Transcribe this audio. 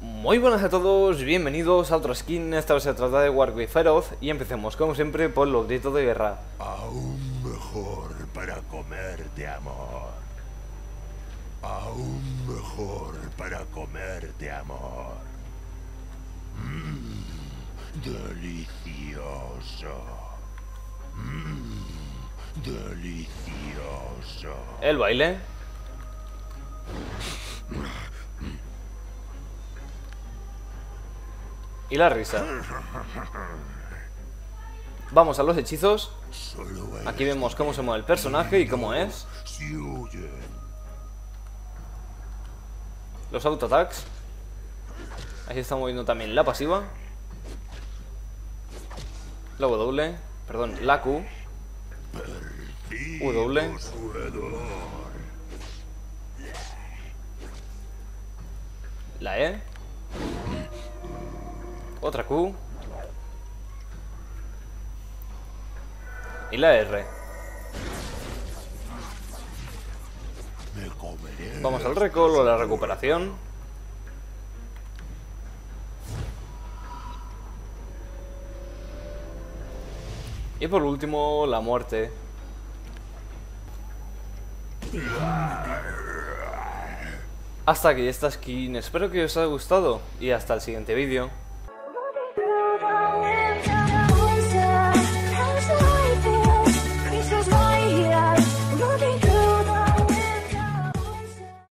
Muy buenas a todos, bienvenidos a otra skin. Esta vez se trata de Warwick Feroz y empecemos como siempre por los gritos de guerra. Aún mejor para comer de amor. Aún mejor para comer de amor. Delicioso. Delicioso. El baile. Y la risa. Vamos a los hechizos. Aquí vemos cómo se mueve el personaje y cómo es. Si huyen. Los auto-attacks. Ahí se está moviendo también la pasiva. La W. Perdón, la Q. W. La E. Otra Q. Y la R. Me comeré. Vamos al recall o la recuperación. Y por último, la muerte. Hasta aquí esta skin, espero que os haya gustado y hasta el siguiente vídeo.